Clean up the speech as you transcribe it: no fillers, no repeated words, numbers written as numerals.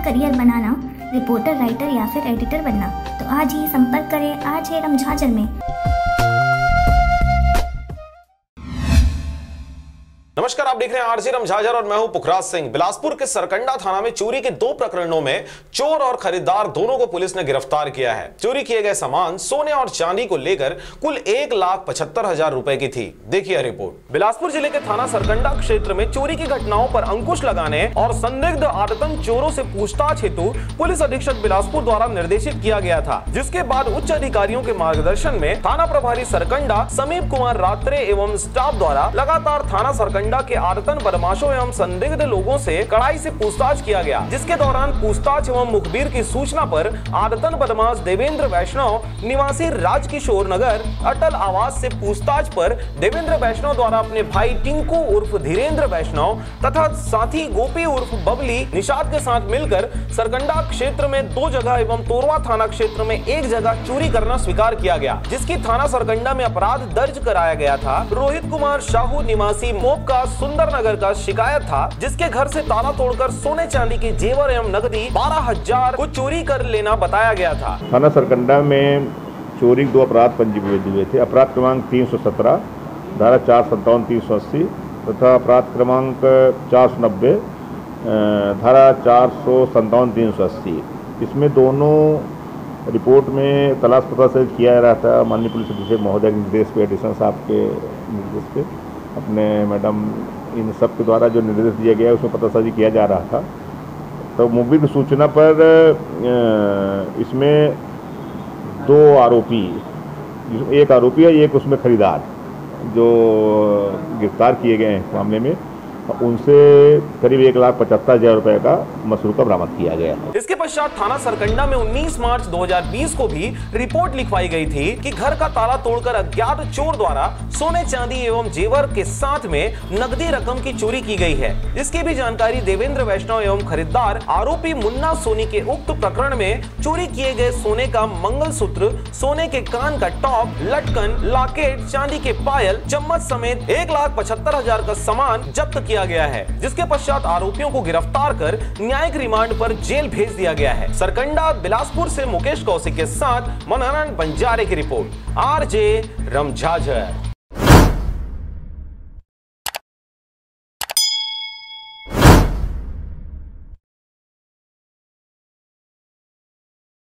Career बनाना, reporter, writer या फिर editor बनना, तो आज ही संपर्क करें RJ रमझाजर में। नमस्कार, आप देख रहे हैं RJ रमझाजर और मैं हूं पुखराज सिंह। बिलासपुर के सरकंडा थाना में चोरी के 2 प्रकरणों में चोर और खरीदार दोनों को पुलिस ने गिरफ्तार किया है। चोरी किए गए सामान सोने और चांदी को लेकर कुल 1,75,000 रुपए की थी। देखिए रिपोर्ट। बिलासपुर जिले के थाना सरकंडा क्षेत्र में चोरी की घटनाओं पर अंकुश लगाने और संदिग्ध आदतन चोरों से पूछताछ हेतु पुलिस अधीक्षक बिलासपुर द्वारा निर्देशित किया गया था, जिसके बाद उच्च अधिकारियों के मार्गदर्शन में थाना प्रभारी सरकंडा समीप कुमार रात्रे एवं स्टाफ द्वारा लगातार थाना सरकंडा के आदतन बदमाशों एवं संदिग्ध लोगों से कड़ाई से पूछताछ किया गया, जिसके दौरान पूछताछ एवं मुखबिर की सूचना पर आदतन बदमाश देवेंद्र वैष्णव निवासी राजकिशोर नगर अटल आवास से पूछताछ पर देवेंद्र वैष्णव द्वारा अपने भाई टिंकू उर्फ धीरेन्द्र वैष्णव तथा साथी गोपी उर्फ बबली निषाद के साथ मिलकर सरकंडा क्षेत्र में 2 जगह एवं तोरवा थाना क्षेत्र में 1 जगह चोरी करना स्वीकार किया गया, जिसकी थाना सरकंडा में अपराध दर्ज कराया गया था। रोहित कुमार शाहू निवासी मोप का सुंदर नगर का शिकायत था, जिसके घर से ताला तोड़कर सोने चांदी के जेवर एवं नकदी 12,000 को चोरी कर लेना बताया गया था। थाना सरकंडा में चोरी के 2 अपराध पंजीबद्ध हुए थे। अपराध क्रमांक 317 धारा 457-380 तथा अपराध क्रमांक 490 धारा 457-380। इसमें दोनों रिपोर्ट में तलाश पता से किया जा रहा था। माननीय पुलिस अधीक्षक महोदय के निर्देश पे, एडिशनल साहब के निर्देश पे, अपने मैडम इन सब के द्वारा जो निर्देश दिया गया उसमें पतासाजी किया जा रहा था। तो मुखबिर की सूचना पर इसमें 2 आरोपी, एक आरोपी है, एक उसमें खरीदार, जो गिरफ्तार किए गए हैं मामले में, उनसे करीब 1,75,000 रुपए का मसरूका बरामद किया गया है। इसके पश्चात थाना सरकंडा में 19 मार्च 2020 को भी रिपोर्ट लिखवाई गई थी कि घर का ताला तोड़कर अज्ञात चोर द्वारा सोने चांदी एवं जेवर के साथ में नकदी रकम की चोरी की गई है। इसकी भी जानकारी देवेंद्र वैष्णव एवं खरीदार आरोपी मुन्ना सोनी के उक्त प्रकरण में चोरी किए गए सोने का मंगलसूत्र, सोने के कान का टॉप, लटकन, लॉकेट, चांदी के पायल, चम्मच समेत 1,75,000 का सामान जब्त किया गया है, जिसके पश्चात आरोपियों को गिरफ्तार कर न्यायिक रिमांड पर जेल भेज दिया गया है। सरकंडा बिलासपुर से मुकेश कौशिक के साथ मनोहरन बंजारे की रिपोर्ट। RJ रमझाजर।